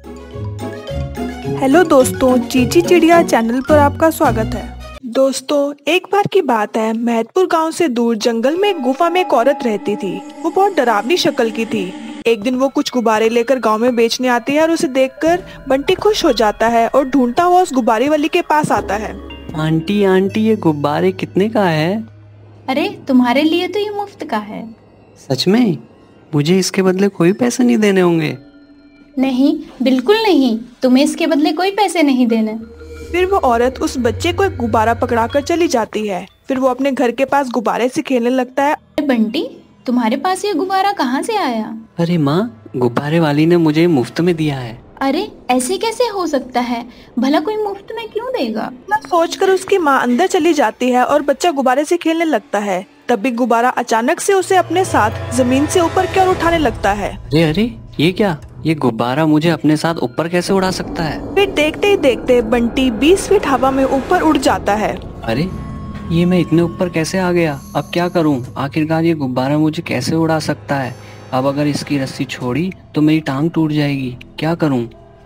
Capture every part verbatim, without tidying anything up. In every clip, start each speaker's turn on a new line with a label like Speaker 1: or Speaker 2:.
Speaker 1: Hello दोस्तों, चीची चिड़िया channel पर आपका स्वागत है। दोस्तों, एक बार की बात है, महतपुर गांव से दूर जंगल में एक गुफा में एक औरत रहती थी। वो बहुत डरावनी शक्ल की थी। एक दिन वो कुछ गुब्बारे लेकर गांव में बेचने आती है और उसे देखकर बंटी खुश हो जाता है और ढूंढता हुआ उस गुब्बारे वाली के पास आता है।
Speaker 2: आंटी आंटी ये गुब्बारे कितने का है?
Speaker 3: अरे तुम्हारे लिए तो ये मुफ्त का है।
Speaker 2: सच में? मुझे इसके बदले कोई पैसे नहीं देने होंगे?
Speaker 3: नहीं, बिल्कुल नहीं, तुम्हें इसके बदले कोई पैसे नहीं देने।
Speaker 1: फिर वो औरत उस बच्चे को एक गुब्बारा पकड़ाकर चली जाती है। फिर वो अपने घर के पास गुब्बारे से खेलने लगता है।
Speaker 3: बंटी, तुम्हारे पास ये गुब्बारा कहाँ से आया?
Speaker 2: अरे माँ, गुब्बारे वाली ने मुझे मुफ्त में दिया है।
Speaker 3: अरे ऐसे कैसे हो सकता है? भला कोई मुफ्त में क्यों देगा?
Speaker 1: सोचकर उसकी माँ अंदर चली जाती है और बच्चा गुब्बारे से खेलने लगता है। तभी गुब्बारा अचानक से उसे अपने साथ जमीन से ऊपर की ओर उठाने लगता है।
Speaker 2: अरे अरे, ये क्या? ये गुब्बारा मुझे अपने साथ ऊपर कैसे उड़ा सकता है?
Speaker 1: फिर देखते ही देखते बंटी बीस फीट हवा में ऊपर उड़ जाता है।
Speaker 2: अरे, ये मैं इतने ऊपर कैसे आ गया? अब क्या करूं? आखिरकार ये गुब्बारा मुझे कैसे उड़ा सकता है? अब अगर इसकी रस्सी छोड़ी तो मेरी टांग टूट जाएगी। क्या करूं?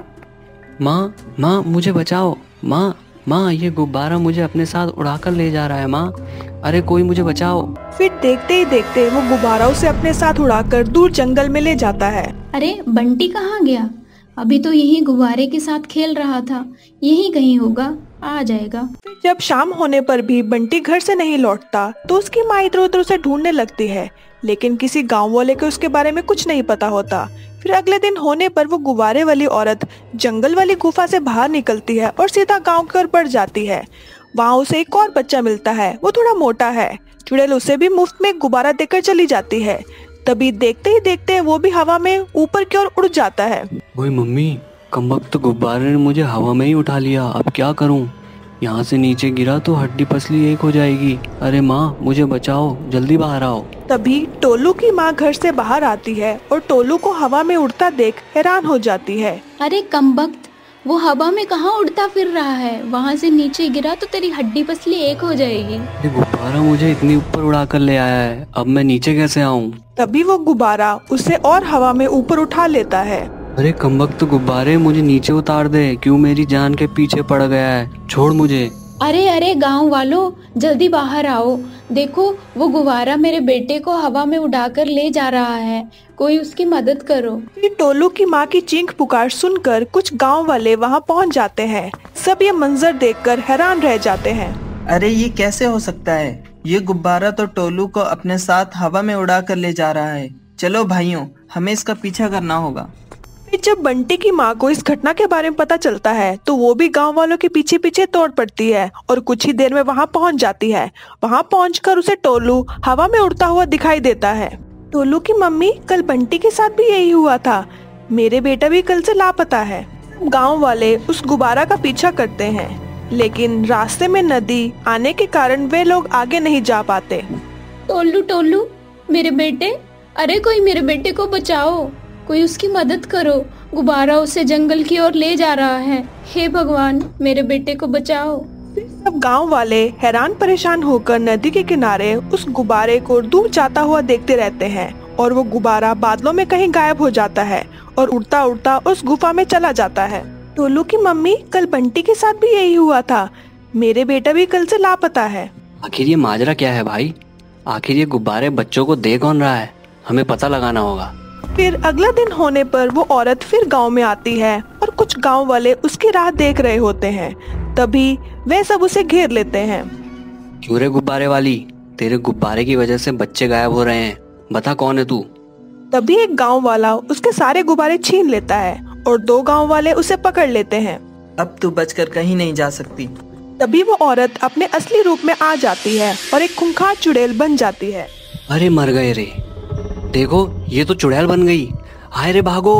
Speaker 2: माँ माँ मुझे बचाओ। माँ माँ ये गुब्बारा मुझे अपने साथ उड़ाकर ले जा रहा है। माँ, अरे कोई मुझे बचाओ।
Speaker 1: फिर देखते ही देखते वो गुब्बारा उसे अपने साथ उड़ाकर दूर जंगल में ले जाता है।
Speaker 3: अरे बंटी कहाँ गया? अभी तो यही गुब्बारे के साथ खेल रहा था। यही कहीं होगा, आ जाएगा।
Speaker 1: जब शाम होने पर भी बंटी घर से नहीं लौटता तो उसकी माँ इधर उधर उसे ढूंढने लगती है, लेकिन किसी गांव वाले को उसके बारे में कुछ नहीं पता होता। फिर अगले दिन होने पर वो गुब्बारे वाली औरत जंगल वाली गुफा से बाहर निकलती है और सीधा गांव की ओर बढ़ जाती है। वहाँ उसे एक और बच्चा मिलता है। वो थोड़ा मोटा है। चुड़ैल उसे भी मुफ्त में गुब्बारा देकर चली जाती है। तभी देखते ही देखते वो भी हवा में ऊपर की ओर उड़ जाता है।
Speaker 2: ओए मम्मी, कमबख्त गुब्बारे ने मुझे हवा में ही उठा लिया। अब क्या करूं? यहाँ से नीचे गिरा तो हड्डी पसली एक हो जाएगी। अरे माँ, मुझे बचाओ, जल्दी बाहर आओ।
Speaker 1: तभी टोलू की माँ घर से बाहर आती है और टोलू को हवा में उड़ता देख हैरान हो जाती है।
Speaker 3: अरे कमबख्त, वो हवा में कहाँ उड़ता फिर रहा है? वहाँ से नीचे गिरा तो तेरी हड्डी पसली एक हो जाएगी।
Speaker 2: ये गुब्बारा मुझे इतनी ऊपर उड़ा कर ले आया है, अब मैं नीचे कैसे आऊँ?
Speaker 1: तभी वो गुब्बारा उसे और हवा में ऊपर उठा लेता है।
Speaker 2: अरे कमबख्त गुब्बारे, मुझे नीचे उतार दे। क्यों मेरी जान के पीछे पड़ गया है? छोड़ मुझे।
Speaker 3: अरे अरे गांव वालों, जल्दी बाहर आओ। देखो, वो गुब्बारा मेरे बेटे को हवा में उड़ाकर ले जा रहा है। कोई उसकी मदद करो।
Speaker 1: फिर टोलू की माँ की चीख पुकार सुनकर कुछ गांव वाले वहां पहुंच जाते हैं। सब ये मंजर देखकर हैरान रह जाते हैं।
Speaker 4: अरे ये कैसे हो सकता है? ये गुब्बारा तो टोलू को अपने साथ हवा में उड़ा कर ले जा रहा है। चलो भाइयों, हमें इसका पीछा करना होगा।
Speaker 1: फिर जब बंटी की माँ को इस घटना के बारे में पता चलता है तो वो भी गांव वालों के पीछे पीछे दौड़ पड़ती है और कुछ ही देर में वहां पहुंच जाती है। वहां पहुंचकर उसे टोलू हवा में उड़ता हुआ दिखाई देता है। टोलू की मम्मी, कल बंटी के साथ भी यही हुआ था। मेरे बेटा भी कल से लापता है। गांव वाले उस गुब्बारा का पीछा करते हैं, लेकिन रास्ते में नदी आने के कारण वे लोग आगे नहीं जा पाते।
Speaker 3: टोलू टोलू मेरे बेटे, अरे कोई मेरे बेटे को बचाओ, कोई उसकी मदद करो। गुब्बारा उसे जंगल की ओर ले जा रहा है। हे भगवान, मेरे बेटे को बचाओ।
Speaker 1: सब गांव वाले हैरान परेशान होकर नदी के किनारे उस गुब्बारे को दूर जाता हुआ देखते रहते हैं और वो गुब्बारा बादलों में कहीं गायब हो जाता है और उड़ता उड़ता उस गुफा में चला जाता है। टोलू की मम्मी, कल बंटी के साथ भी यही हुआ था। मेरे बेटा भी कल से लापता है।
Speaker 2: आखिर ये माजरा क्या है भाई? आखिर ये गुब्बारे बच्चों को दे कौन रहा है? हमें पता लगाना होगा।
Speaker 1: फिर अगला दिन होने पर वो औरत फिर गांव में आती है और कुछ गांव वाले उसकी राह देख रहे होते हैं। तभी वे सब उसे घेर लेते हैं।
Speaker 2: क्यों रे गुब्बारे वाली, तेरे गुब्बारे की वजह से बच्चे गायब हो रहे हैं। बता कौन है तू?
Speaker 1: तभी एक गांव वाला उसके सारे गुब्बारे छीन लेता है और दो गांव वाले उसे पकड़ लेते हैं।
Speaker 4: अब तू बचकर कहीं नहीं जा सकती।
Speaker 1: तभी वो औरत अपने असली रूप में आ जाती है और एक खूंखार चुड़ैल बन जाती है।
Speaker 2: अरे मर गए रे, देखो ये तो चुड़ैल बन गई। हाय रे भागो।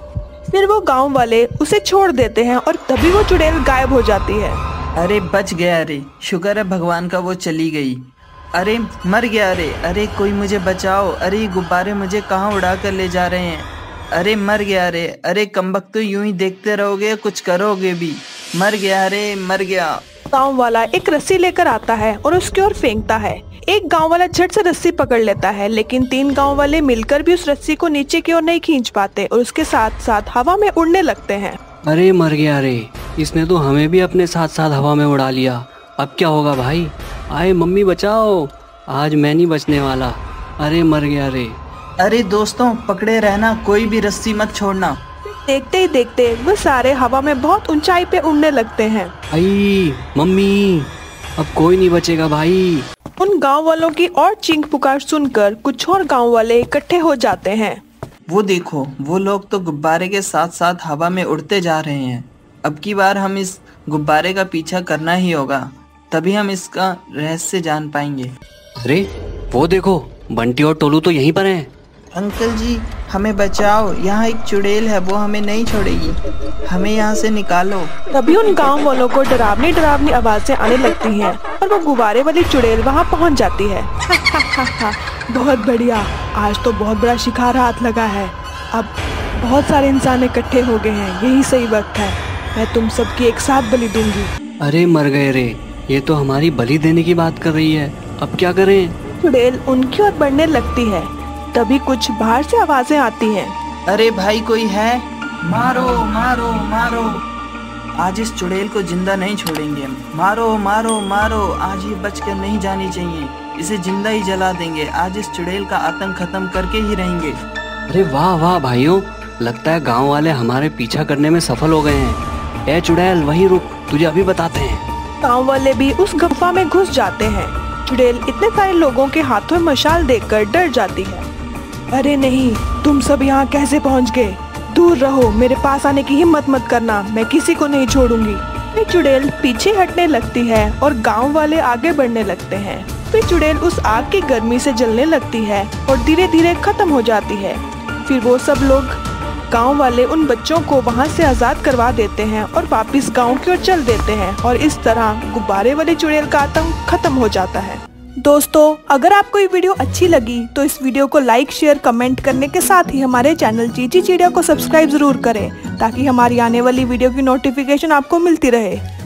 Speaker 1: फिर वो गांव वाले उसे छोड़ देते हैं और तभी वो चुड़ैल गायब हो जाती है।
Speaker 4: अरे बच गया रे, शुक्र है भगवान का वो चली गई। अरे मर गया रे, अरे कोई मुझे बचाओ। अरे ये गुब्बारे मुझे कहाँ उड़ा कर ले जा रहे हैं। अरे मर गया रे। अरे कमबख्त, तो यूं ही देखते रहोगे, कुछ करोगे भी? मर गया रे, मर गया।
Speaker 1: गांव वाला एक रस्सी लेकर आता है और उसकी ओर फेंकता है। एक गांव वाला झट से रस्सी पकड़ लेता है, लेकिन तीन गांव वाले मिलकर भी उस रस्सी को नीचे की ओर नहीं खींच पाते और उसके साथ साथ हवा में उड़ने लगते हैं।
Speaker 2: अरे मर गया रे, इसने तो हमें भी अपने साथ साथ हवा में उड़ा लिया। अब क्या होगा भाई? आए मम्मी बचाओ, आज मैं नहीं बचने वाला। अरे मर गया रे।
Speaker 4: अरे दोस्तों पकड़े रहना, कोई भी रस्सी मत छोड़ना।
Speaker 1: देखते ही देखते वो सारे हवा में बहुत ऊंचाई पे उड़ने लगते हैं।
Speaker 2: भाई मम्मी, अब कोई नहीं बचेगा भाई।
Speaker 1: उन गांव वालों की और चीख पुकार सुनकर कुछ और गांव वाले इकट्ठे हो जाते हैं।
Speaker 4: वो देखो, वो लोग तो गुब्बारे के साथ साथ हवा में उड़ते जा रहे हैं। अब की बार हम इस गुब्बारे का पीछा करना ही होगा, तभी हम इसका रहस्य जान पाएंगे।
Speaker 2: अरे वो देखो, बंटी और टोलू तो यहीं पर हैं।
Speaker 4: अंकल जी हमें बचाओ, यहाँ एक चुड़ैल है, वो हमें नहीं छोड़ेगी, हमें यहाँ से निकालो।
Speaker 1: तभी उन गांव वालों को डरावनी डरावनी आवाजें आने लगती हैं और वो गुब्बारे वाली चुड़ैल वहाँ पहुँच जाती है। बहुत बढ़िया, आज तो बहुत बड़ा शिकार हाथ लगा है। अब बहुत सारे इंसान इकट्ठे हो गए हैं, यही सही वक्त है, मैं तुम सबकी एक साथ बलि दूंगी।
Speaker 2: अरे मर गए रे, ये तो हमारी बलि देने की बात कर रही है, अब क्या करें?
Speaker 1: चुड़ैल उनकी ओर बढ़ने लगती है, तभी कुछ बाहर से आवाजें आती हैं।
Speaker 4: अरे भाई कोई है? मारो मारो मारो, आज इस चुड़ैल को जिंदा नहीं छोड़ेंगे। मारो मारो मारो, आज ये बच कर नहीं जानी चाहिए, इसे जिंदा ही जला देंगे। आज इस चुड़ैल का आतंक खत्म करके ही रहेंगे।
Speaker 2: अरे वाह वाह भाइयों, लगता है गांव वाले हमारे पीछा करने में सफल हो गए हैं। ए चुड़ैल वहीं रुक, तुझे अभी बताते हैं।
Speaker 1: गांव वाले भी उस गुफा में घुस जाते हैं। चुड़ैल इतने सारे लोगों के हाथों में मशाल देखकर डर जाती है। अरे नहीं, तुम सब यहाँ कैसे पहुँच गए? दूर रहो, मेरे पास आने की हिम्मत मत करना, मैं किसी को नहीं छोड़ूंगी। फिर चुड़ैल पीछे हटने लगती है और गांव वाले आगे बढ़ने लगते हैं। फिर चुड़ैल उस आग की गर्मी से जलने लगती है और धीरे धीरे खत्म हो जाती है। फिर वो सब लोग, गांव वाले उन बच्चों को वहां से आजाद करवा देते हैं और वापस गांव की ओर चल देते हैं और इस तरह गुब्बारे वाली चुड़ैल का आतंक खत्म हो जाता है। दोस्तों, अगर आपको ये वीडियो अच्छी लगी तो इस वीडियो को लाइक, शेयर, कमेंट करने के साथ ही हमारे चैनल चीची चिड़िया को सब्सक्राइब जरूर करें, ताकि हमारी आने वाली वीडियो की नोटिफिकेशन आपको मिलती रहे।